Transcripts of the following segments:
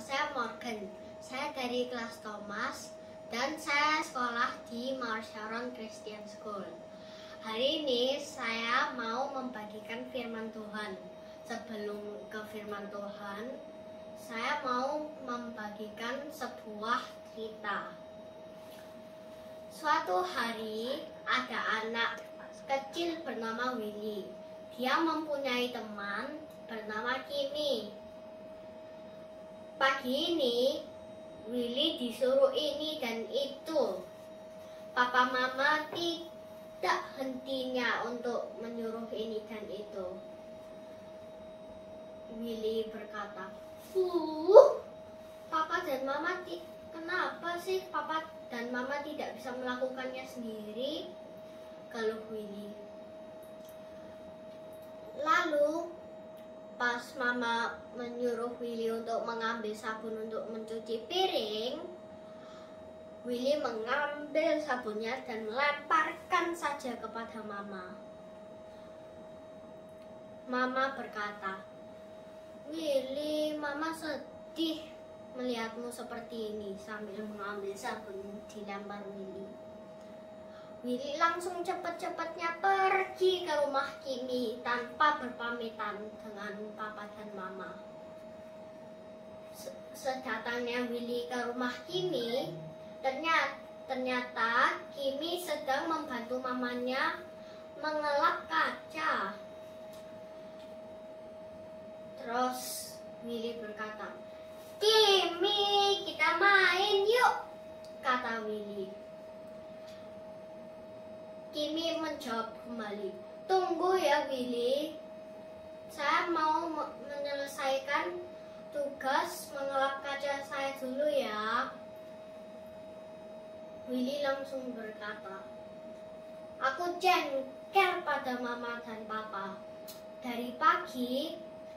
saya Morgan. Saya dari kelas Thomas dan saya sekolah di Mawar Sharon Christian School. Hari ini saya mau membagikan firman Tuhan. Sebelum ke firman Tuhan, saya mau membagikan sebuah cerita. Suatu hari ada anak kecil bernama Willy. Dia mempunyai teman bernama Kimi. Pagi ini, Willy disuruh ini dan itu. Papa mama tidak hentinya untuk menyuruh ini dan itu. Willy berkata, Papa dan mama kenapa sih Papa dan mama tidak bisa melakukannya sendiri? Keluh Willy. Lalu pas mama menyuruh Willy untuk mengambil sabun untuk mencuci piring, Willy mengambil sabunnya dan melemparkan saja kepada mama. Mama berkata, Willy, mama sedih melihatmu seperti ini, sambil mengambil sabun dilempar Willy. Willy langsung cepat-cepatnya pergi ke rumah Kimi tanpa berpamitan dengan papa dan mama. Sedatangnya Willy ke rumah Kimi, ternyata Kimi sedang membantu mamanya mengelap kaca. Terus Willy berkata, Kimi, kita main yuk, kata Willy. Kimi menjawab kembali, tunggu ya Willy, saya mau menyelesaikan tugas mengelap kaca saya dulu ya. Willy langsung berkata, aku jengkel pada mama dan papa. Dari pagi,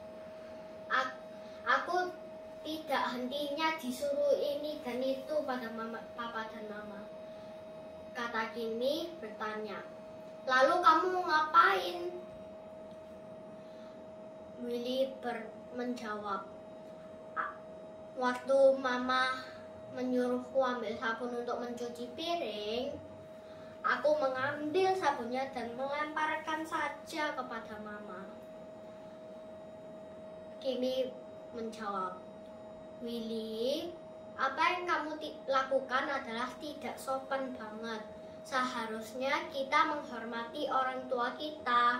aku tidak hentinya disuruh ini dan itu pada papa dan mama. Kata Kimi bertanya, lalu kamu ngapain? Willy menjawab, waktu mama menyuruhku ambil sabun untuk mencuci piring, aku mengambil sabunnya dan melemparkan saja kepada mama. Kimi menjawab, Willy, apa yang kamu lakukan adalah tidak sopan banget. Seharusnya kita menghormati orang tua kita.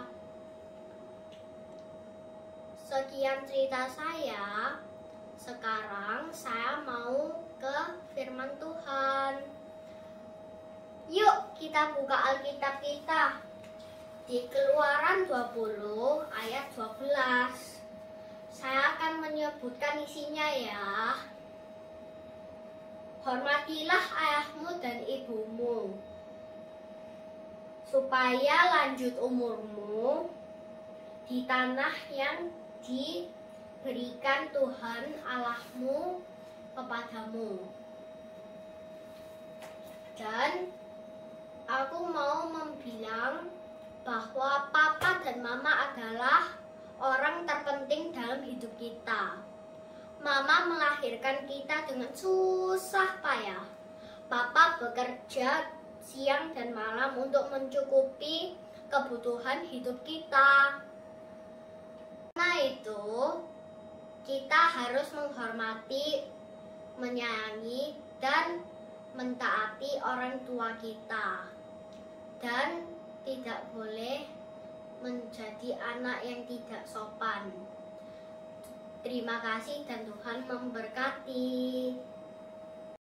Sekian cerita saya. Sekarang saya mau ke firman Tuhan. Yuk kita buka Alkitab kita. Di Keluaran 20 ayat 12. Saya akan menyebutkan isinya ya. Hormatilah ayahmu dan ibumu, supaya lanjut umurmu di tanah yang diberikan Tuhan Allahmu kepadamu. Dan aku mau membilang bahwa papa dan mama adalah orang terpenting dalam hidup kita. Mama melahirkan kita dengan susah payah. Papa bekerja siang dan malam untuk mencukupi kebutuhan hidup kita. Karena itu, kita harus menghormati, menyayangi, dan mentaati orang tua kita. Dan tidak boleh menjadi anak yang tidak sopan. Terima kasih dan Tuhan memberkati.